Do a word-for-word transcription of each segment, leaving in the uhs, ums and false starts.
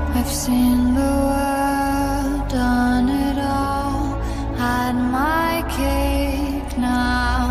I've seen the world, done it all, had my cake now.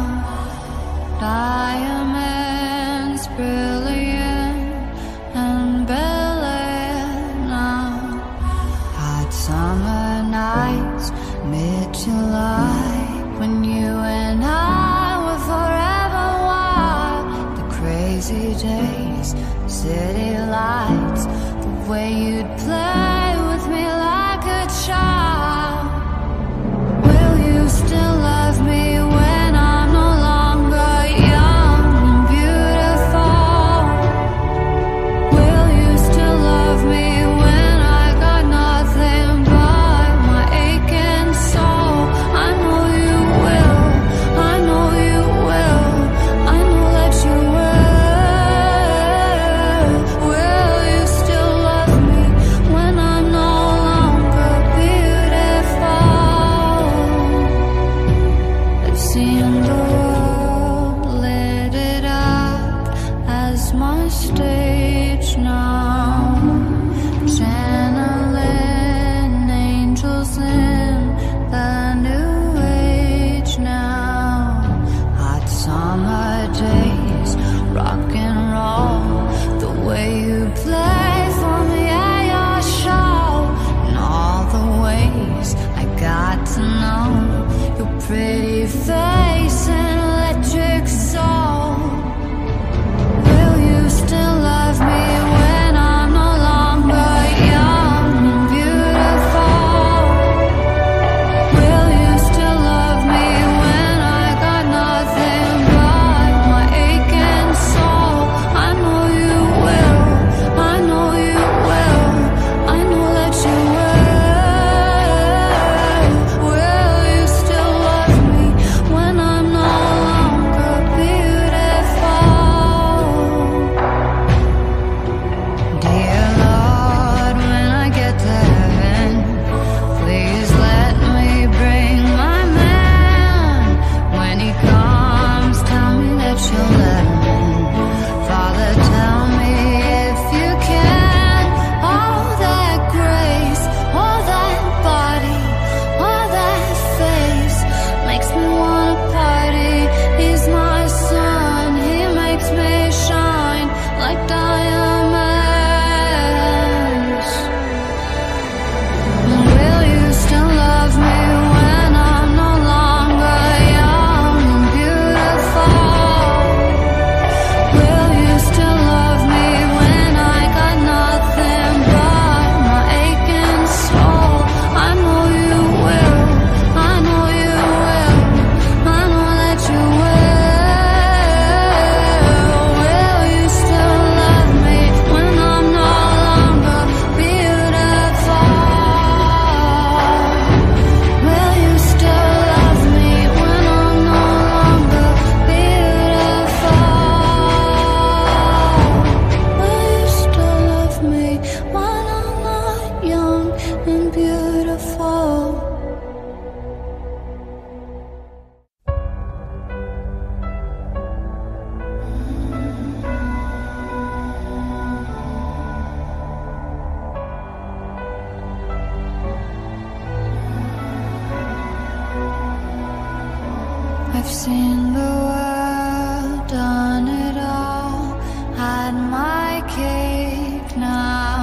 Diamonds brilliant and Belum now. Hot summer nights, mid-July, when you and I were forever wild. The crazy days, city lights, the way you'd play with me like a child. Will you still love me when I'm no longer young and beautiful? Will you still love me when I got nothing but my aching soul? I know you will, I know you will, I know that you will. Will you still love me when I'm no longer beautiful? I've seen the world, lit it up as my stage now. Channeling angels in the new age now. Hot summer days, rock and roll, the way you play for me at your show. And all the ways I got to know your pretty face and electric soul. Will you still love me when I'm no longer young and beautiful? Will you still love me when I got nothing but my aching soul? I know you will, I know you will, I know that you will. Will you still love me when I'm no longer beautiful? Dear Lord, when I get to heaven, please let me bring my man. When he comes, tell me that you'll let him in. Father, tell me if you can. All that grace, all that body, all that face makes me wanna party. He's my sun, he makes me shine like diamonds. Will you still love me when I'm no longer young and beautiful? Will you still love me when I got nothing but my aching soul? I know you will, I know you will, I know that you will. Will you still love me when I'm no longer beautiful? Will you still love me when I'm no longer beautiful? Will you still love me when I'm not young and beautiful? I've seen the world, done it all, had my cake now.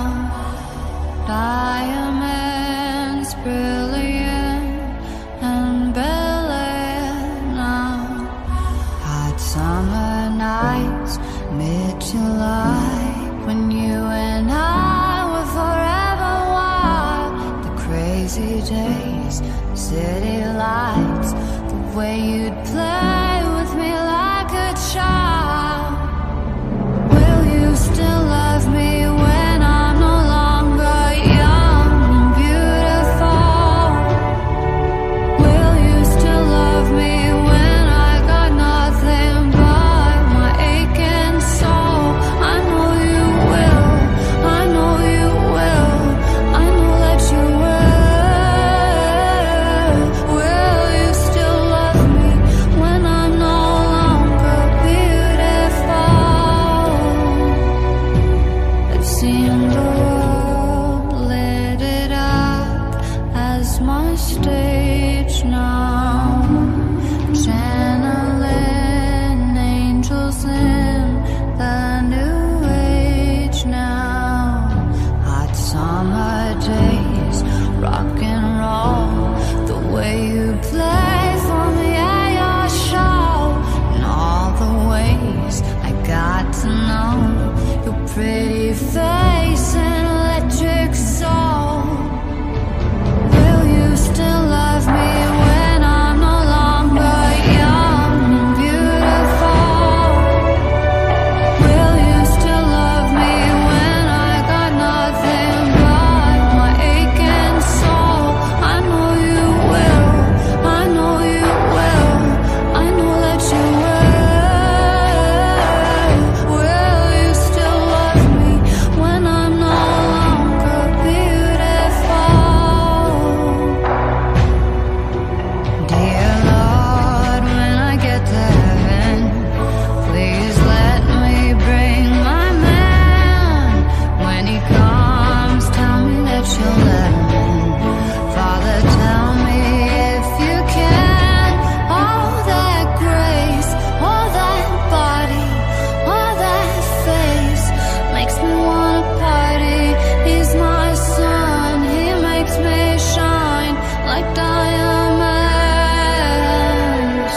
Diamonds brilliant and Belum now. Hot summer nights, mid-July, when you and I were forever wild. The crazy days, city lights, the way you'd play with me like a child. Will you still love me when I'm no longer young and beautiful? Will you still love me when I got nothing but my aching soul? I know you will, I know you will, I know that you will. Will you still love me when I'm no longer beautiful? I've seen the world, stage now, channeling angels in the new age now. Hot summer days, rock and roll, the way you play for me at your show, and all the ways I got to know your pretty face and electric soul. Will you still love me when I'm no longer young and beautiful? Will you still love me when I got nothing but my aching soul? I know you will, I know you will, I know that you will. Will you still love me when I'm no longer beautiful? Dear Lord, when I get to heaven, please let me bring my man. When he comes, tell me that you'll let me. Father, tell me if you can. All that grace, all that body, all that face makes me wanna party. He's my sun, he makes me shine like diamonds.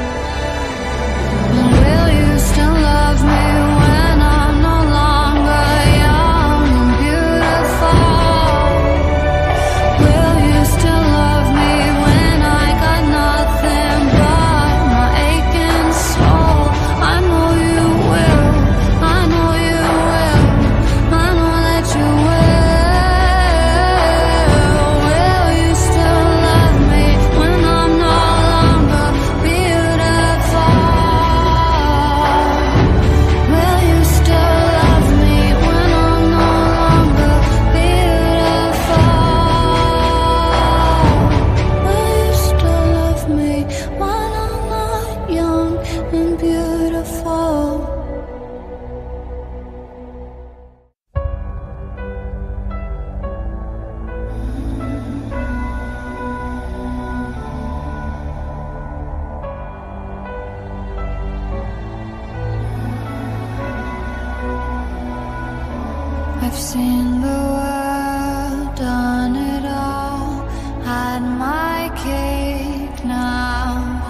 Will you still love me when I'm no longer young and beautiful? Will you still love me when I got nothing but my aching soul? I know you will, I know you will, I know that you will. Will you still love me when I'm no longer beautiful? Will you still love me when I'm no longer beautiful? Will you still love me when I'm not young and beautiful? I've seen the world, done it all, had my cake now.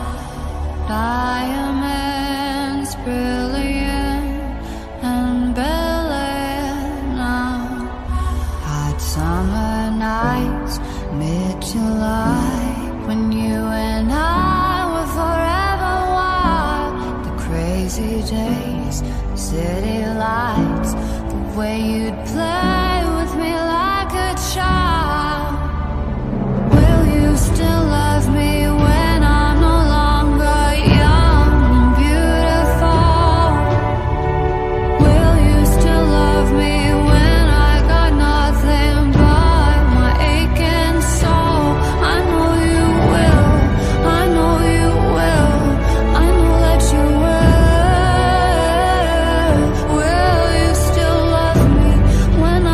Diamonds brilliant and Bel-Air now. Hot summer nights, mid-July, when you and I were forever wild. The crazy days, city lights, the way you'd play with me like a child. Will you still love me when I'm no longer young and beautiful? Will you still love me when I got nothing but my aching soul? I know you will, I know you will, I know that you will. Will you still love me when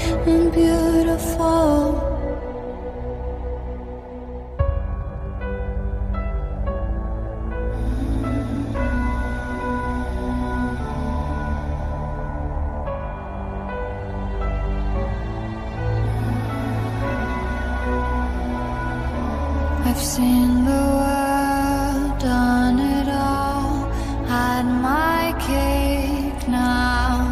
and beautiful. I've seen the world, done it all, had my cake now.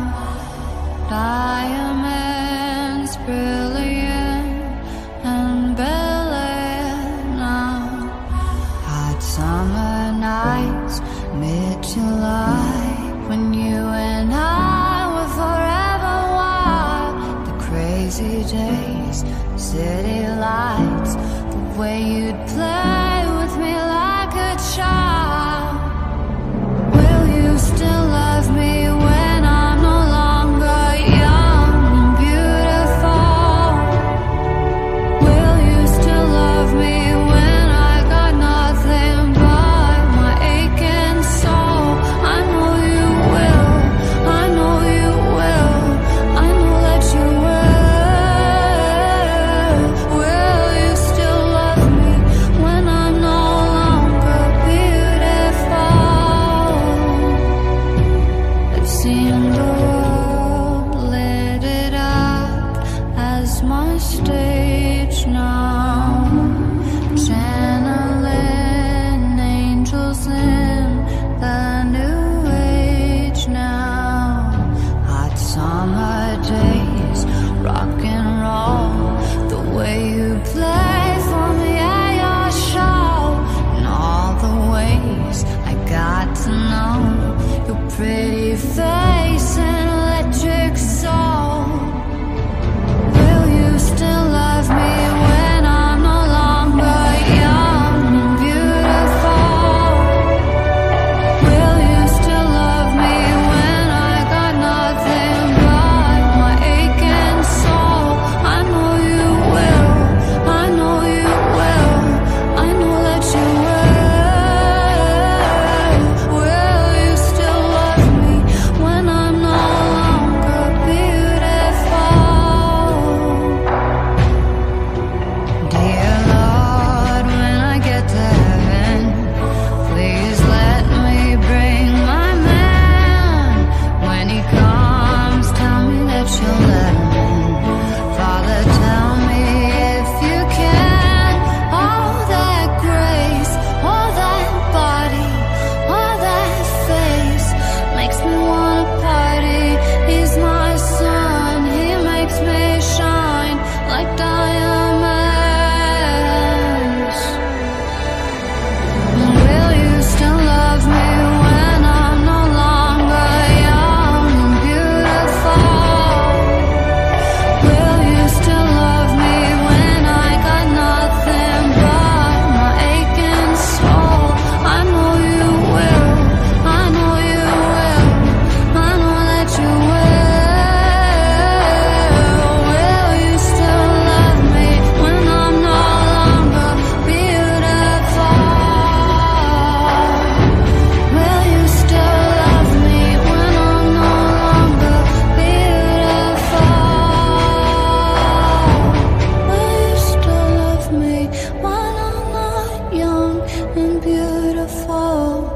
Diamonds brilliant and Bel-Air now. Hot summer nights, mid-July, when you and I were forever wild. The crazy days, city lights, the way you'd play with me like a child. Will you still love me when I'm no longer young and beautiful? Will you still love me when I got nothing but my aching soul? I know you will, I know you will, I know that you will. Will you still love me when I'm no longer beautiful? I've seen the world, lit it up as my stage now. Channeling angels in the new age now. Hot summer days, rock and roll, the way you play for me at your show. And all the ways I got to know your pretty face and electric soul. Will you still love me when I'm no longer young and beautiful? Will you still love me when I got nothing but my aching soul? I know you will, I know you will, I know that you will. Will you still love me when I'm no longer beautiful? Dear Lord, when I get to heaven, please let me bring my man. When he comes, tell me that you'll let him in. Father, tell me if you can. All that grace, all that body, all that face makes me wanna party. He's my sun, he makes me shine like diamonds. Will you still love me when I'm no longer young and beautiful? Will you still love me when I got nothing but my aching soul? I know you will, I know you will, I know that you will. Will you still love me when I'm no longer beautiful? Will you still love me when I'm no longer beautiful? Will you still love me when I'm not young and beautiful?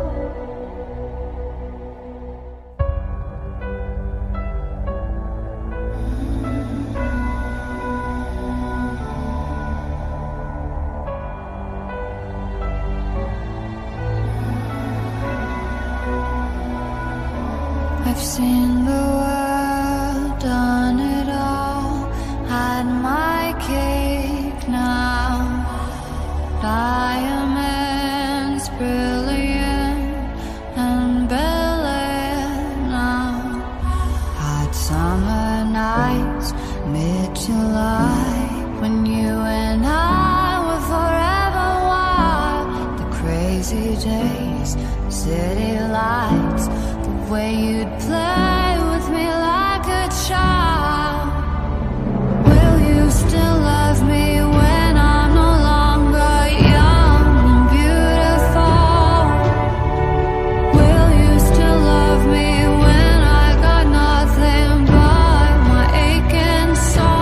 I've seen the world, done it all, had my cake now. Diamonds brilliant and Bel-Air now. Hot summer nights, mid-July, when you and I were forever wild. The crazy days, city lights, the way you'd play with me like a child. Will you still love me when I'm no longer young and beautiful? Will you still love me when I got nothing but my aching soul?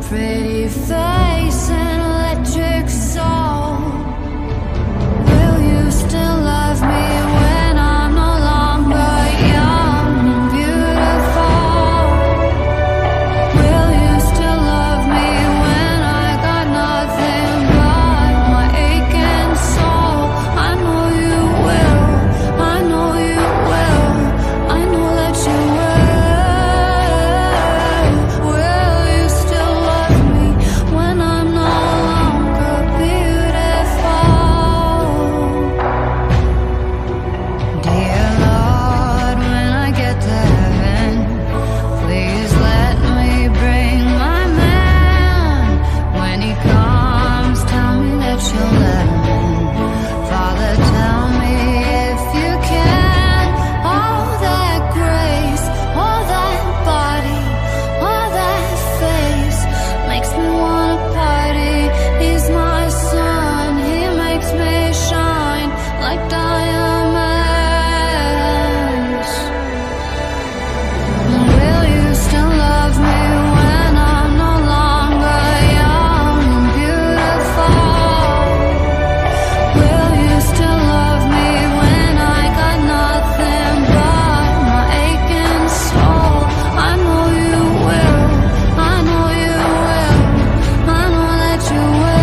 pretty face and electric soul. Will you still love me when I'm no longer young and beautiful? Will you still love me when I got nothing but my aching soul? I know you will, I know you will, I know that you will. Will you still love me when I'm no longer beautiful? Dear Lord, when I get to heaven, please let me bring my man. When he comes, tell me that you'll let him in. Father, tell me if you can. All that grace, all that body, all that face makes me wanna party. He's my sun, he makes me shine like diamonds. Will you still love me when I'm no longer young and beautiful? Will you still love me when I got nothing but my aching soul? I know you will, I know you will, I know that you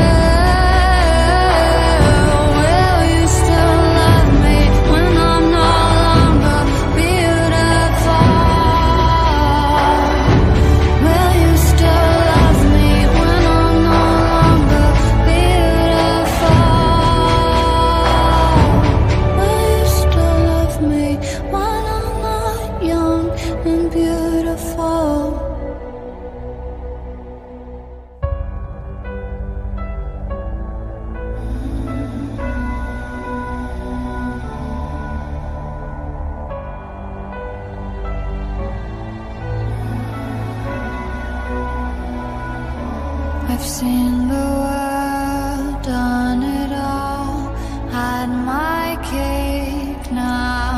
will. Will you still love me when I'm no longer beautiful? Will you still love me when I'm no longer beautiful? Will you still love me when I'm not young and beautiful? I've seen the world, done it all, had my cake now.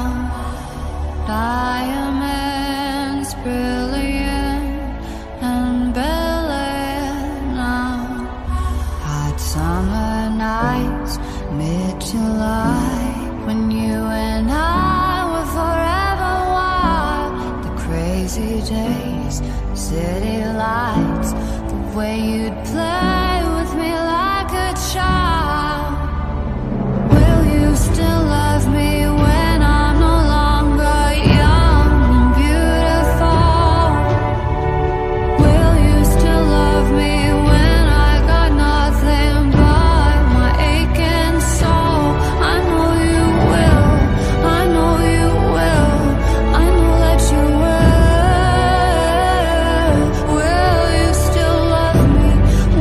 Diamonds brilliant and Bel Air now. Hot summer nights, mid-July, when you and I were forever wild. The crazy days, city lights, the way you'd play with me like a child. Will you still love me when I'm no longer young and beautiful? Will you still love me when I got nothing but my aching soul? I know you will, I know you will, I know that you will. Will you still love me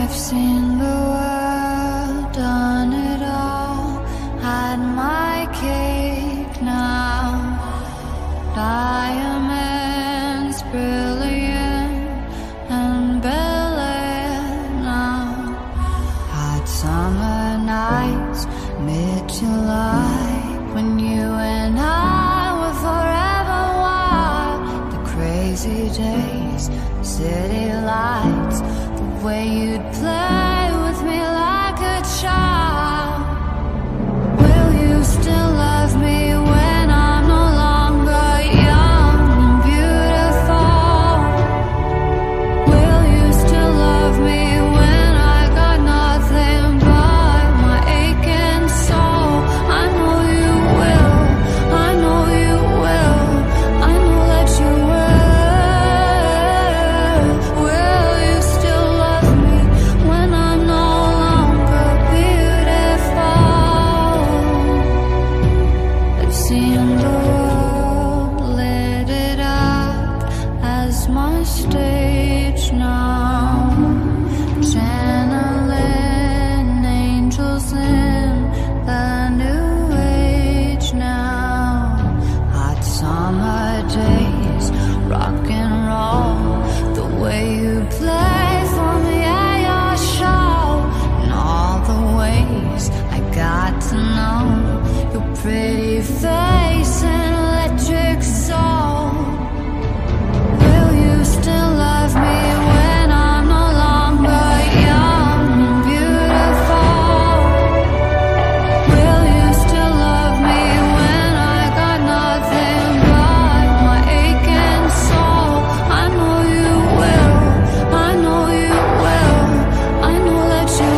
I've seen the world, done it all, had my cake now. Diamonds brilliant and Bel Air now. Hot summer nights, mid-July, when you and I were forever wild. The crazy days, city lights, the way you'd play with me like a child. Will you still love me when I'm no longer young and beautiful? Will you still love me when I got nothing but my aching soul? I know you will, I know you will, I know that you will. Will you still love me when I'm no longer beautiful? I've seen the world, lit it up as my stage now. Channeling angels in the new age now. Hot summer days, rock and roll, the way you play for me at your show. And all the ways I got to know your pretty face and electric soul. Will you still love me when I'm no longer young and beautiful? Will you still love me when I got nothing but my aching soul? I know you will, I know you will, I know that you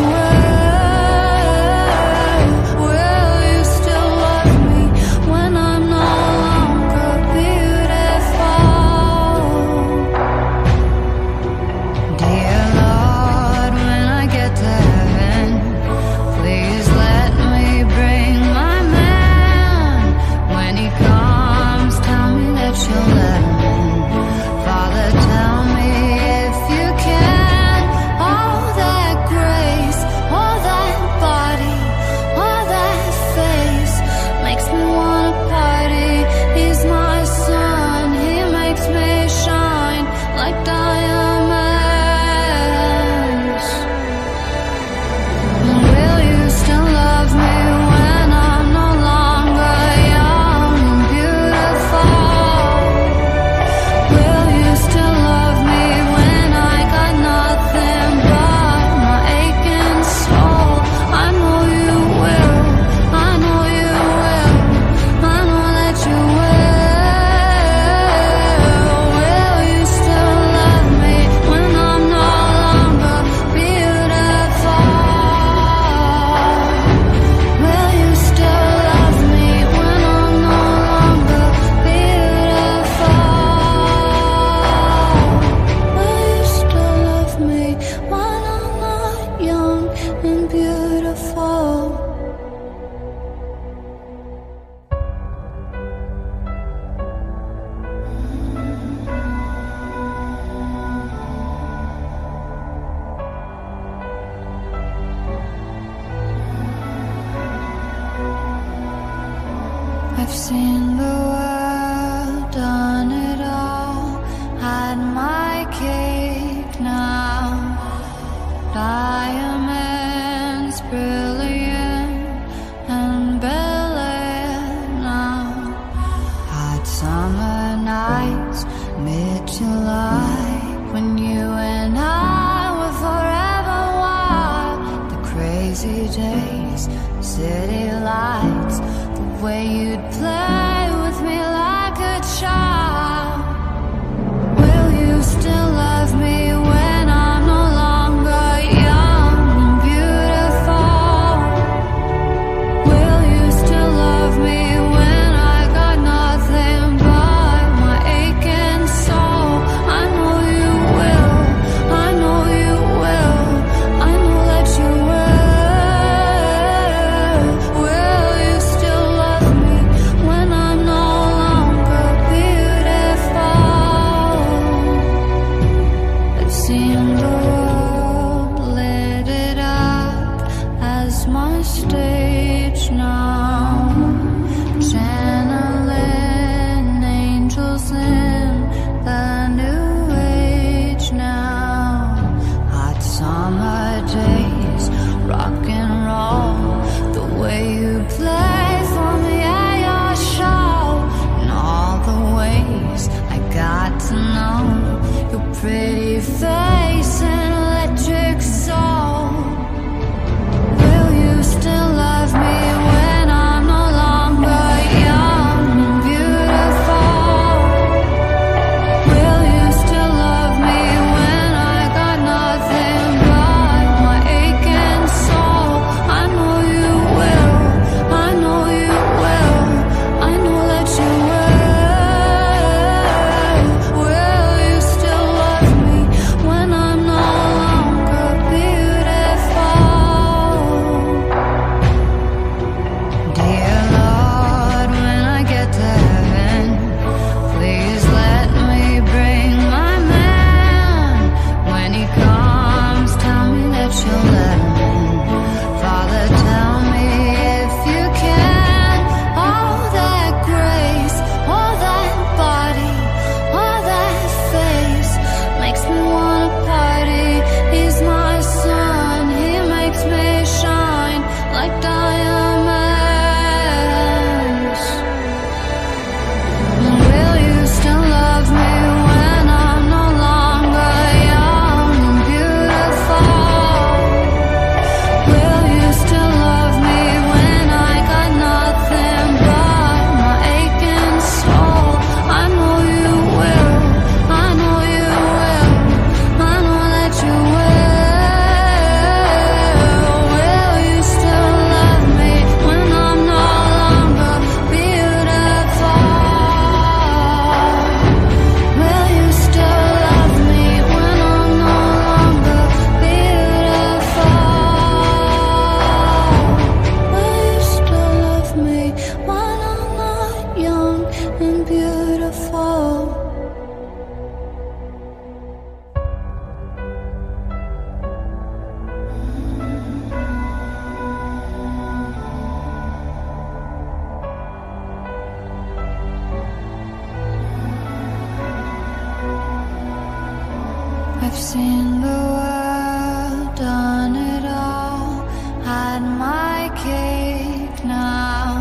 will. Will you still love me when I'm no longer beautiful? Dear Lord, when I get to heaven, please let me bring my man. When he comes, tell me that you'll let him in. Father, tell me if you can. All that grace, all that body, all that face makes me wanna party. He's my sun, he makes me shine like diamonds. Will you still love me when I'm no longer young and beautiful? Will you still love me when I got nothing but my aching soul? I know you will, I know you will, I know that you will. Will you still love me when I'm no longer beautiful? Will you still love me when I'm no longer beautiful? Will you still love me when I'm not young and beautiful? I've seen the world, done it all, had my cake now. Diamonds brilliant and Bel Air now. Hot summer nights, mid-July, when you and I were forever wild. The crazy days, city lights, the way you'd play with me like a child. Will you still love me when I'm no longer young and beautiful? Will you still love me when I got nothing but my aching soul? I know you will, I know you will, I know that you will. Will you still love me when your pretty face and electric soul. Will you still love me when I'm no longer young and beautiful? Will you still love me when I got nothing but my aching soul? I know you will, I know you will, I know that you will. Will you still love me when I'm no longer beautiful? Dear Lord, when I get to heaven, please let me bring my man. When he comes, tell me that you'll let him in. Father, tell me if you can. All that grace, all that body, all that face makes me wanna party. He's my sun, he makes me shine like diamonds. Will you still love me when I'm no longer young and beautiful? Will you still love me when I got nothing but my aching soul? I know you will, I know you will, I know that you will. Will you still love me when I'm no longer beautiful? Will you still love me when I'm no longer beautiful? Will you still love me when I'm not young and beautiful? I've seen the world, done it all, had my cake now.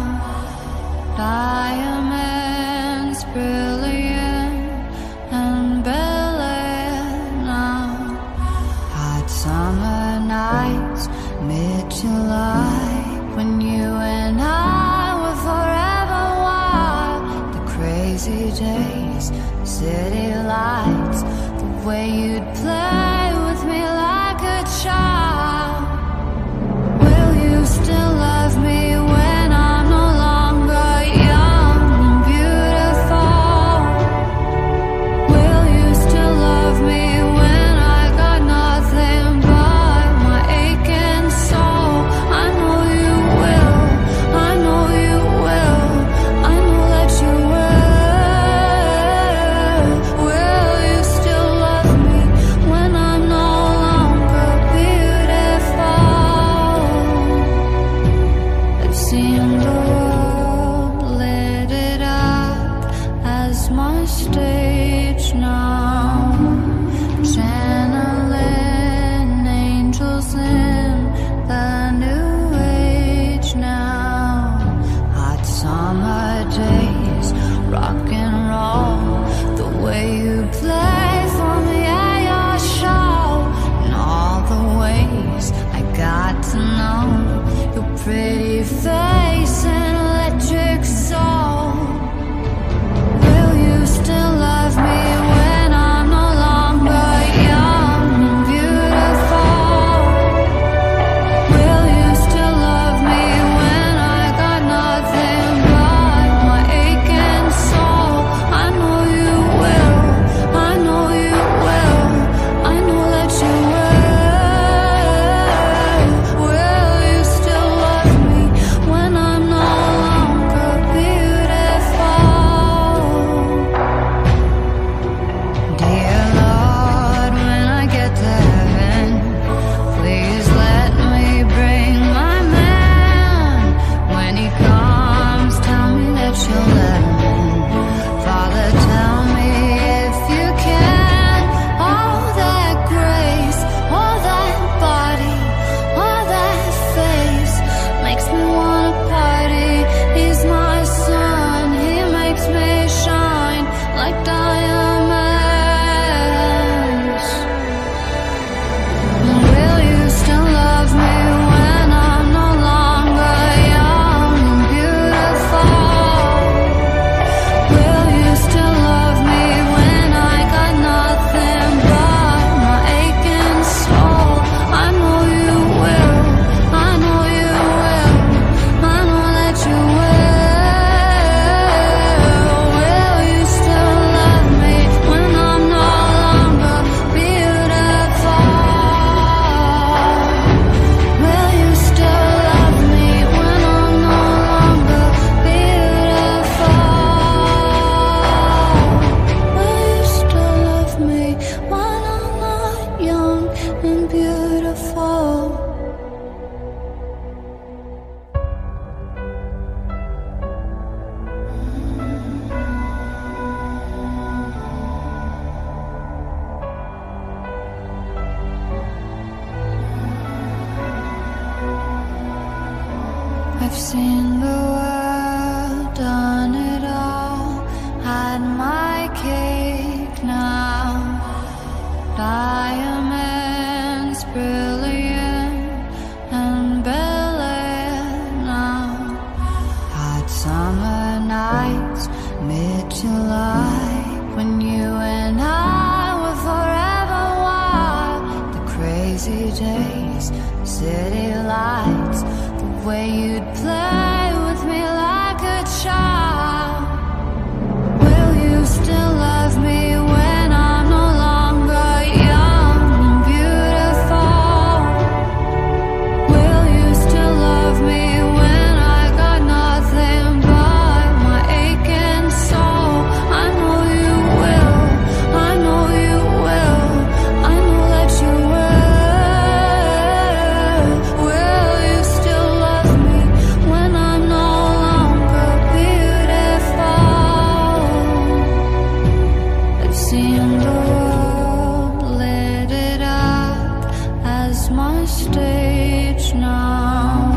Diamonds brilliant and Bel Air now. Hot summer nights, mid-July, when you and I were forever wild. The crazy days, the city lights, the way you'd play with me like a child. Will you still love me when I'm no longer young and beautiful? Will you still love me when I got nothing but my aching soul? I know you will, I know you will, I know that you will. Will you still love me when I'm no longer beautiful? I've seen the world, lit it up as my stage now. Channeling angels in the new age now. Hot summer days, rock and roll, the way you play for me at your show. And all the ways I got to know your pretty face and electric soul. Will you still love me when I'm no longer young and beautiful? Will you still love me when I got nothing but my aching soul? I know you will, I know you will, I know that you will. Will you still love me when seen the world, done it all, had my cake now. Diamonds brilliant and Bel Air now. Hot summer nights, mid-July, when you and I were forever wild. The crazy days, city lights, the way you'd play with me like a child. Will you still love me when I'm no longer young and beautiful? Will you still love me when I got nothing but my aching soul? I know you will, I know you will, I know that you will. Will you still love me when I'm no longer beautiful? I've seen the world, lit it up as my stage now.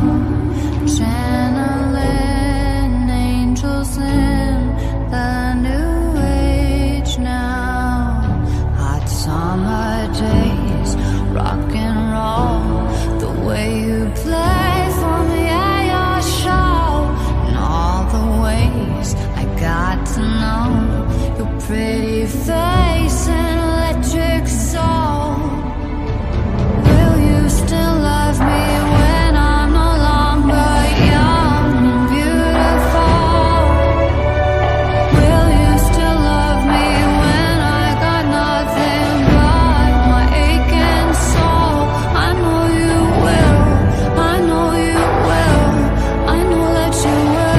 Channeling angels in the new age now. Hot summer days, rock and roll, the way you play for me at your show. And all the ways I got to know your pretty face and electric soul. Will you still love me when I'm no longer young and beautiful? Will you still love me when I got nothing but my aching soul? I know you will, I know you will, I know that you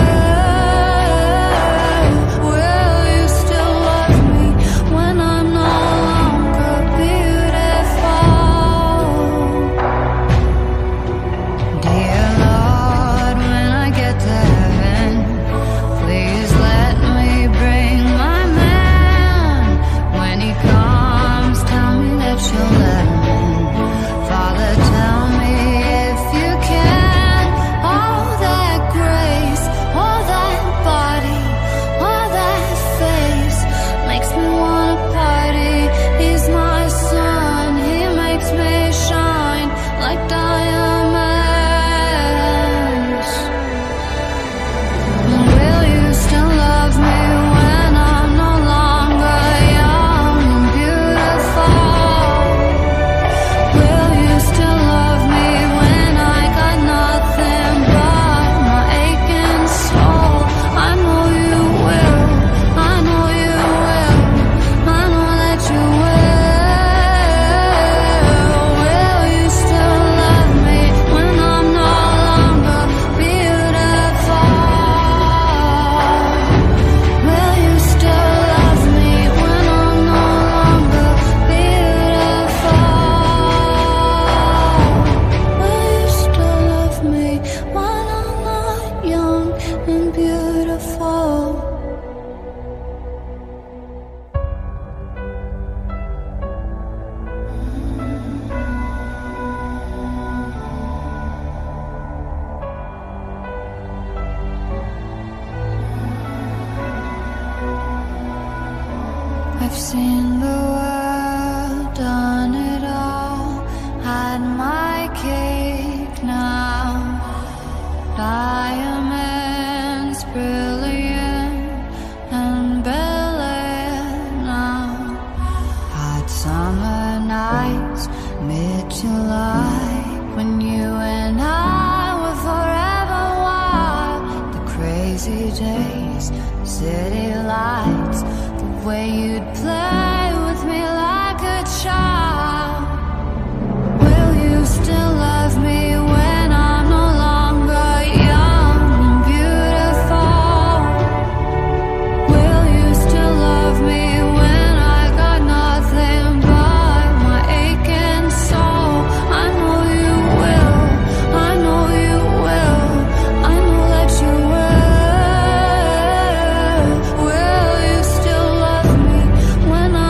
will. Will you still love me when I'm no longer beautiful? Dear Lord, when I get to heaven, please let me bring my man. When he comes, tell me that you'll let him in. Father, tell me if you can. All that grace, all that body, all that face makes me wanna party. He's my sun, he makes me shine like diamonds. Will you still love me when I'm no longer young and beautiful? Will you still love me when I got nothing but my aching soul? I know you will, I know you will, I know that you will. Will you still love me when I'm no longer beautiful? Will you still love me when I'm no longer beautiful? Will you still love me when I'm not young and beautiful? I've seen the world, done it all, had my cake now. Diamonds brilliant and Bel Air now. Hot summer nights, mid-July, when you and I were forever wild. The crazy days, city lights, the way you'd play with me like a child. Will you still love me when I'm no longer young and beautiful? Will you still love me when I got nothing but my aching soul? I know you will, I know you will, I know that you will. Will you still love me when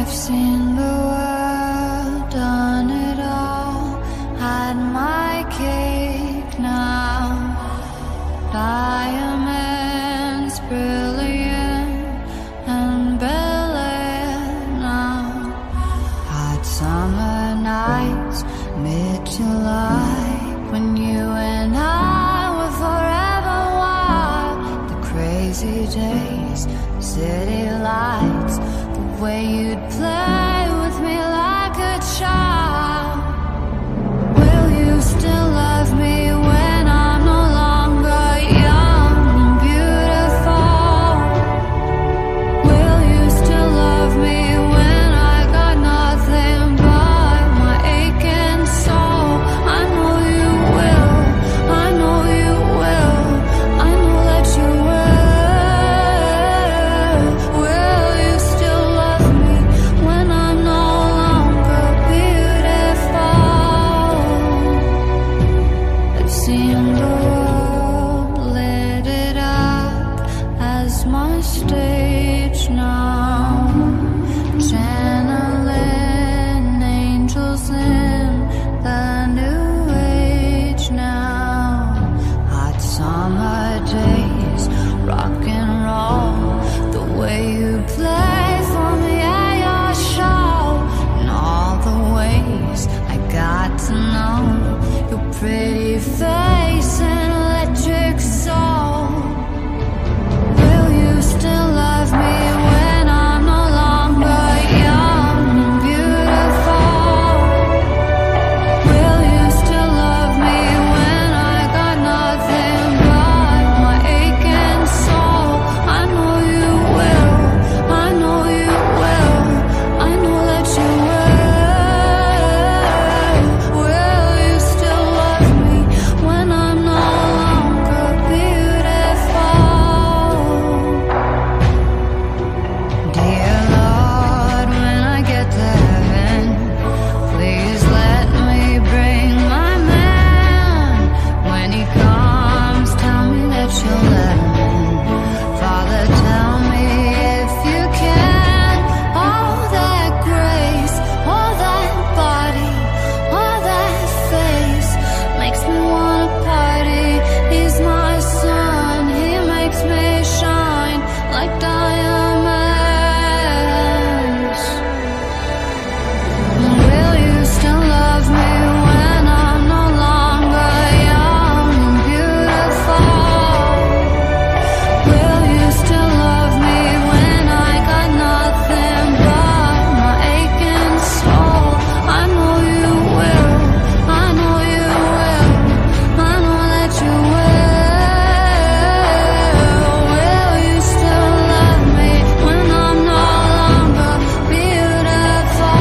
I've seen the world, done it all, had my cake now. Diamonds brilliant and Bel-Air now. Hot summer nights, mid-July, when you and I were forever wild. The crazy days, city lights, the way you'd play with me like a child. Will you still love me when I'm no longer young and beautiful? Will you still love me when I got nothing but my aching soul? I know you will, I know you will, I know that you will. Will you still love me when I'm no longer beautiful? I've seen the world, lit it up as my stage now. Channeling angels in the new age now. Hot summer days, rock and roll, the way you play for me at your show. And all the ways I got to know your pretty face and electric soul. Will you still love me when I'm no longer young and beautiful? Will you still love me when I got nothing but my aching soul? I know you will, I know you will, I know that you will. Will you still love me when I'm no longer beautiful? Dear Lord, when I get to heaven, please let me bring my man. When he comes, tell me that you'll let him in. Father, tell me if you can. All that grace, all that body, all that face makes me wanna party. He's my sun, he makes me shine like diamonds. Will you still love me when I'm no longer young and beautiful? Will you still love me when I got nothing but my aching soul? I know you will, I know you will, I know that you will. Will you still love me when I'm no longer beautiful?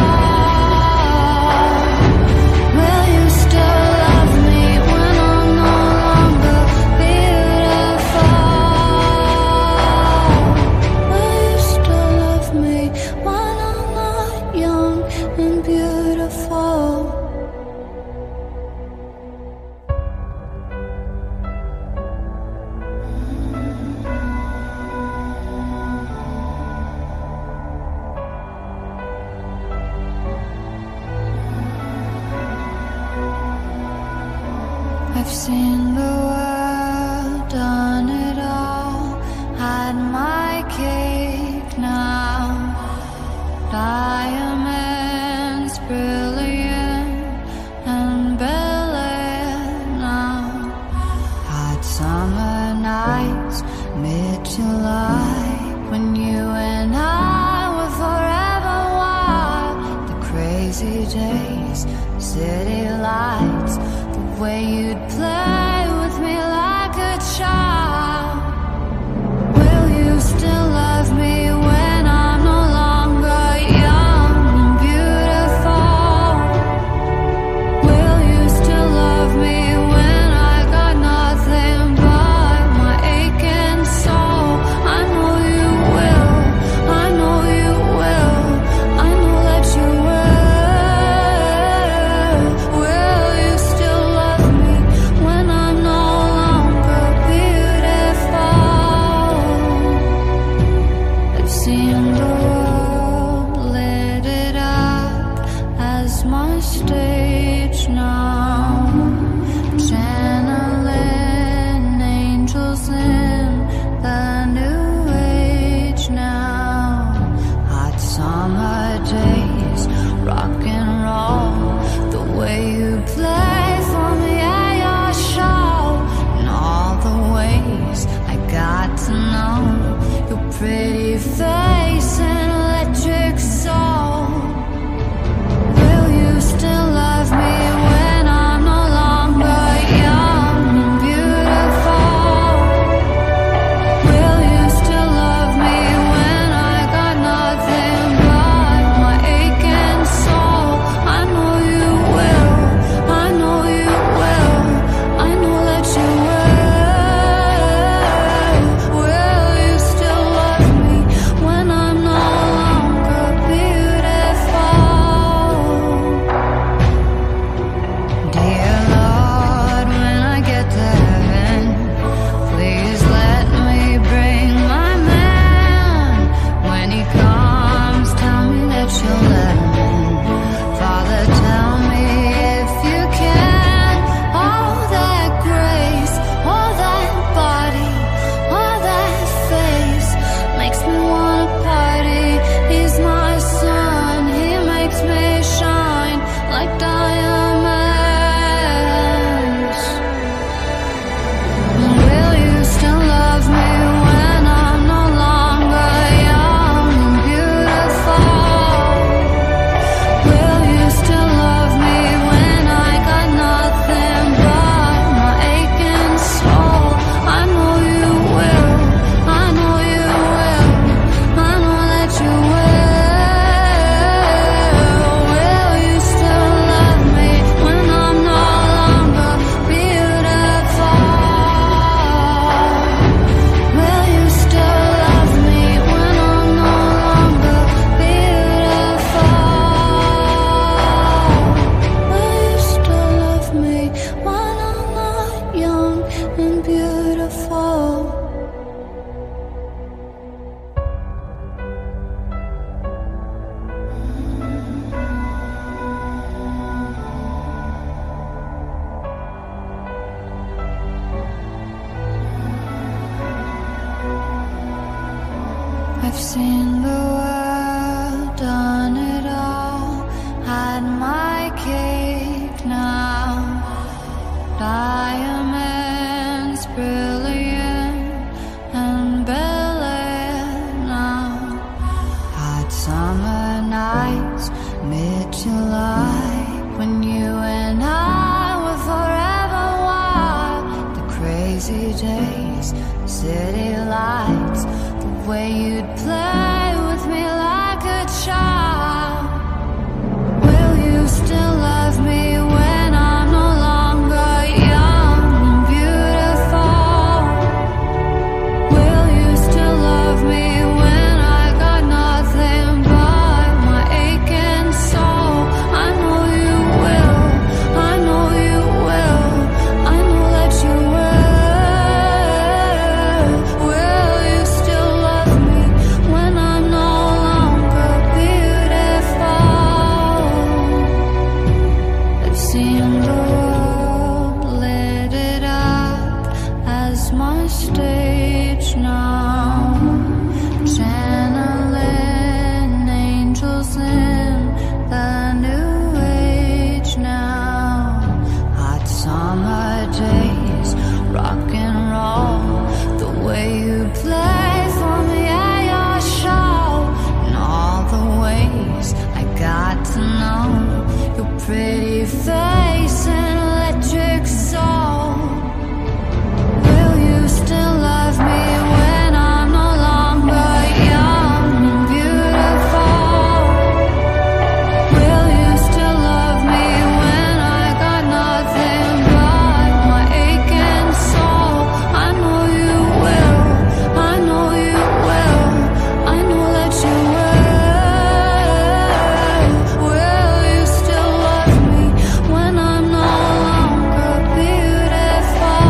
Will you still love me when I'm no longer beautiful? Will you still love me when I'm not young and beautiful? I've seen the world, done it all, had my cake now. Diamonds brilliant and Bel-Air now. Hot summer nights, mid-July, when you and I were forever wild. The crazy days, city lights, the way you'd play with me like a child. Will you still love me when I'm no longer young and beautiful? Will you still love me when I got nothing but my aching soul? I know you will, I know you will, I know that you will. Will you still love me I've seen the world, done it all, had my cake now. Diamonds brilliant and Bel Air now. Hot summer nights, mid-July, when you and I were forever wild. The crazy days, city lights, the way you'd play with me like a child. Will you still love me when I'm no longer young and beautiful? Will you still love me when I got nothing but my aching soul? I know you will, I know you will, I know that you will. Will you still love me when I'm no longer beautiful? I've seen the world, lit it up as my stage now. Channeling angels in the new age now. Hot summer days, rock and roll, the way you play for me at your show. And all the ways I got to know your pretty face and electric soul. Will you still love me when I'm no longer young and beautiful? Will you still love me when I got nothing but my aching soul? I know you will, I know you will, I know that you will. Will you still love me when I'm no longer beautiful?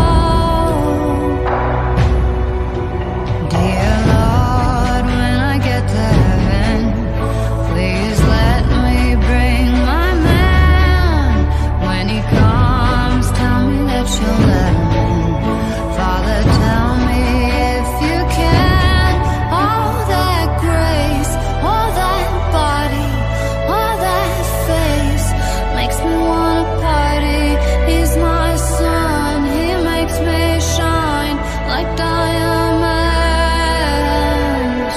Dear Lord, when I get to heaven, please let me bring my man. When he comes, tell me that you'll let him in. Father, tell me if you can. All that grace, all that body, all that face makes me wanna party. He's my sun, he makes me shine like diamonds.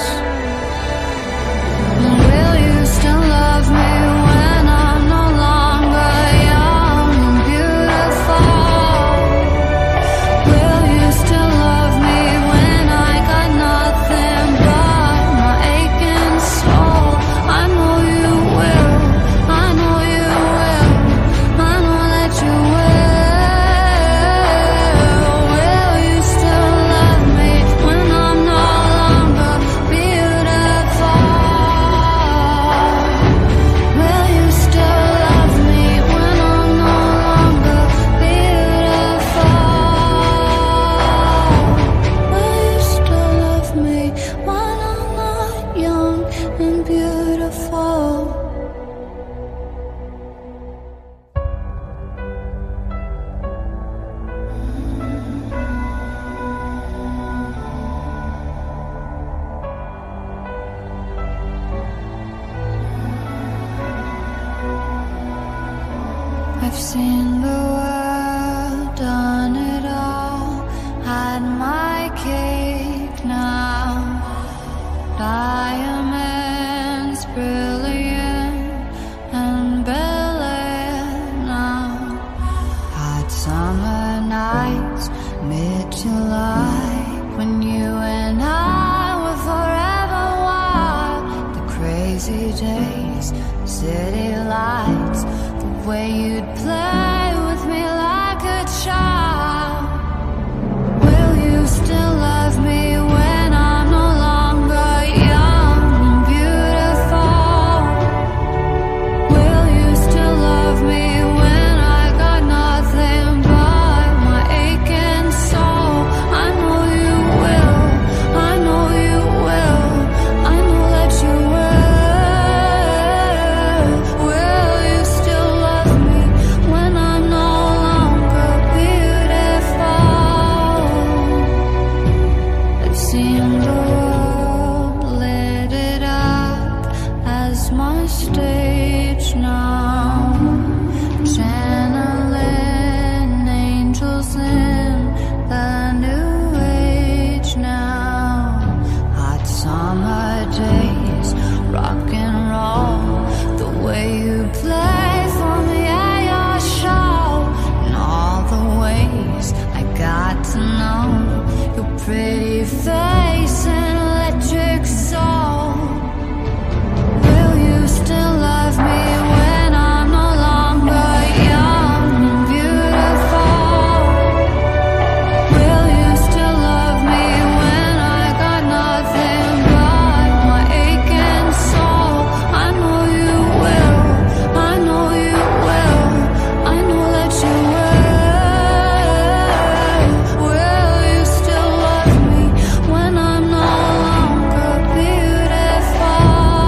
Will you still love me when I'm no longer young and beautiful? Will you still love me when I got nothing but my aching soul? I know you will, I know you will, I know that you will. Will you still love me when I'm no longer beautiful? Will you still love me when I'm no longer beautiful? Will you still love me when I'm not young and beautiful? I've seen the world, done it all, had my cake now. Diamonds brilliant and Bel Air now. Hot summer nights, mid-July, when you and I were forever wild. The crazy days, city lights, the way you'd play with me like a child. Will you still love me when I'm no longer young and beautiful? Will you still love me when I got nothing but my aching soul? I know you will, I know you will, I know that you will. Will you still love me when know your pretty face and electric soul. Will you still love me when I'm no longer young and beautiful? Will you still love me when I got nothing but my aching soul? I know you will, I know you will, I know that you will. Will you still love me when I'm no longer beautiful?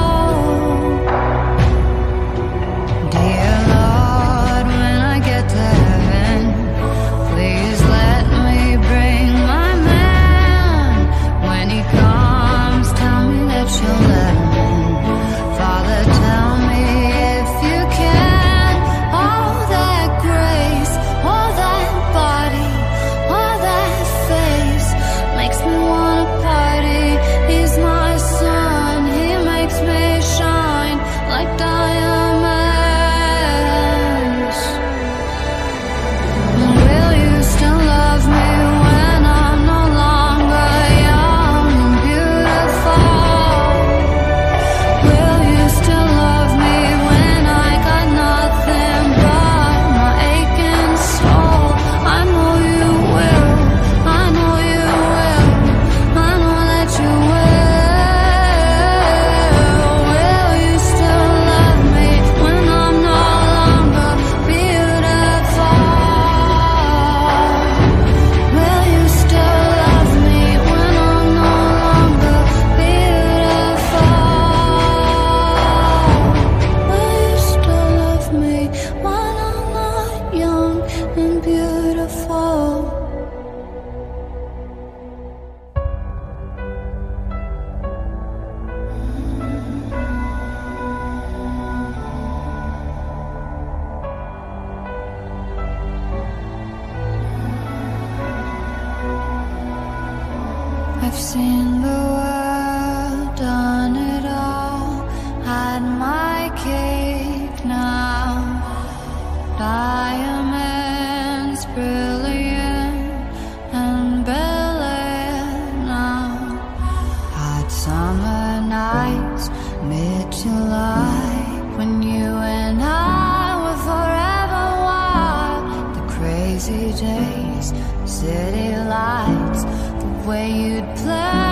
Dear Lord, when I get to heaven, please let me bring my man. When he comes, tell me that you'll let him in. Father, tell me if you can. All that grace, all that body, all that face makes me wanna party. He's my sun, he makes me shine like diamonds. Will you still love me when I'm no longer young and beautiful? Will you still love me when I got nothing but my aching soul? I know you will, I know you will, I know that you will. Will you still love me when I'm no longer beautiful? Will you still love me when I'm no longer beautiful? Will you still love me when I'm not young and beautiful? I've seen the world, done it all, had my cake now. Diamonds brilliant and brilliant now. Hot summer nights, mid-July, when you and I were forever wild. The crazy days, city lights, the way you'd play